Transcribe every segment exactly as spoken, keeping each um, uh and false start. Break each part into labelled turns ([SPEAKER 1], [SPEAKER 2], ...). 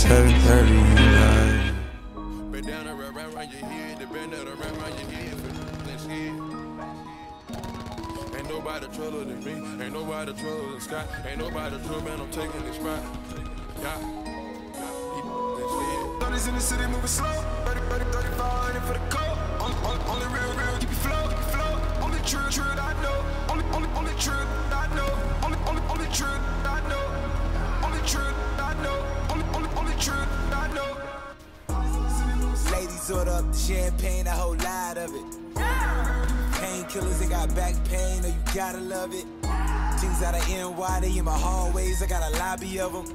[SPEAKER 1] heavy, heavy, heavy.
[SPEAKER 2] Bend down and wrap around your head, the bend down and wrap around your head for that skin. Ain't nobody truller than me, ain't nobody truller than Scott, ain't nobody truller, man, I'm taking this spot. Yeah.
[SPEAKER 3] Thirties in the city moving slow, thirty, thirty, thirty-five, in for the coat. On, on, only real, real, keep you flow, keep you flow. Only true, true that I know. Only, only, only true that I know. Only, only, only true that I know. Only true that I know. Only, only, only true that I know.
[SPEAKER 4] Ladies order up the champagne, a whole lot of it. Painkillers, they got back pain, oh you gotta love it. Things out of N Y, they in my hallways, I got a lobby of them.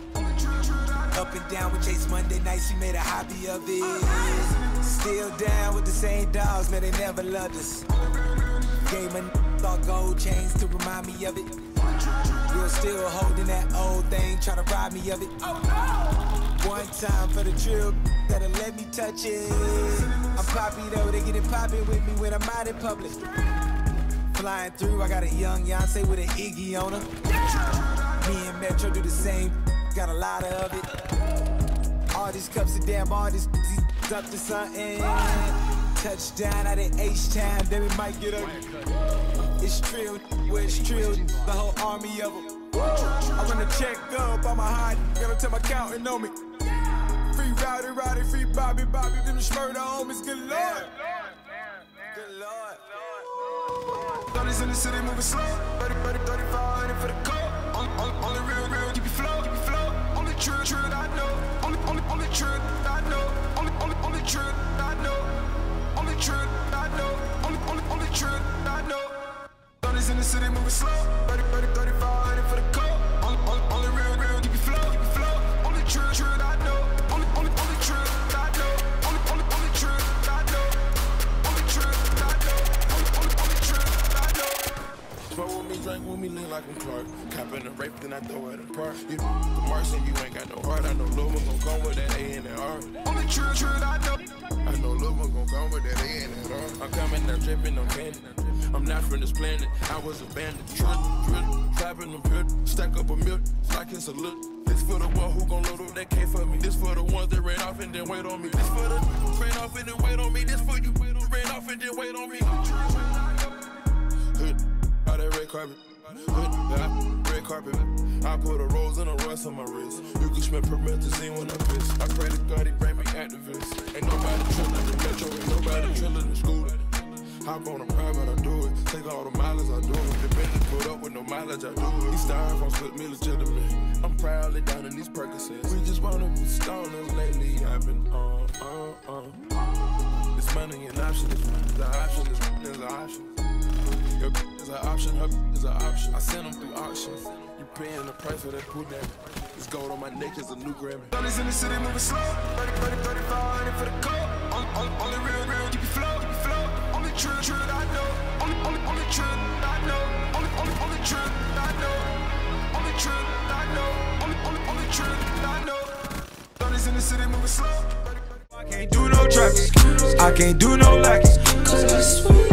[SPEAKER 4] Up and down with Chase Monday nights, she made a hobby of it. Still down with the same dogs, man, they never loved us. Gave my all gold chains to remind me of it. You're still holding that old thing, trying to rob me of it. One time for the drill, gotta let me touch it. I'm poppy though, they get it poppin' with me when I'm out in public. Flying through, I got a young Beyonce with an Iggy on her. Me and Metro do the same, got a lot of it. All these cups of damn, all these up to something. Touchdown out in H-Town, then we might get up. It's trill, where it's trill, the whole army of them. I run a check up, I'm a hot, gotta tell my accountant on me. Free Rowdy, Rowdy, free Bobby, Bobby, them murder homies, good Lord. Good Lord.
[SPEAKER 3] Thirties in the city moving slow, thirty, thirty, thirty-five, in for the coat. On, on, only real, real, keep you flow, keep you flow. Only true, true that I know. Only, only, only true that I know. Only, only, only true that I know. Only true that I know. Only, only, only true that I know. Thirties in the city moving slow, thirty, thirty, thirty-five, in for the coat. On, on, only real, real, keep you flow, keep you flow. Only true, true that I know. Only, only, only true that I know. Only, only, only true that I know. Only true that I know. Only, only, only true that I know.
[SPEAKER 2] Smoke with me, drink with me, lean like I'm Clark. Copping the rape, then I throw it in park. You the Martian, you ain't got no heart. I know Lil' one gon' come with that A and that R.
[SPEAKER 3] Only true, true that I know.
[SPEAKER 2] I know Lil' one gon' come with that A and that R. I'm coming there dripping on candy. I'm not from this planet, I was abandoned. Trill, trill, trapping them pure. Stack up a milk, like it's a look. This for the one who gon' load up that K for me. This for the ones that ran off and then wait on me. This for the ran off and then wait on me. This for you ran off and then wait on me. Hood, all that red carpet. Hood, red carpet. I put a rose and a Royce on my wrist. You can smell promethazine when I piss. I pray to God he bring me activists. Ain't nobody trillin' in Metro, ain't nobody trillin' in school. Hop on a private, I do it. Take all the mileage, I do it. The Bentley put up with no mileage, I do it. These styrofoam split me legitimate. I'm proudly down in these Percocets. We just wanna be stoners lately. I've been on, on, on. This money an option, this the option, this is an option. Your is an option, her is an option. I send them through auctions. You paying the price for that put down. This gold on my neck is a new Grammy.
[SPEAKER 3] Thirties in the city moving slow, thirty, thirty, thirty-five, in for the coat. On, on, only real, real, keep you flow, keep you flow. Only true, true that I know. Only, only, only true that I know. Only, only, only true that I know. Only true that I know. Only, only, only true that I know. Thirties in the city moving slow.
[SPEAKER 4] I can't do no traffic, I can't do no lacking.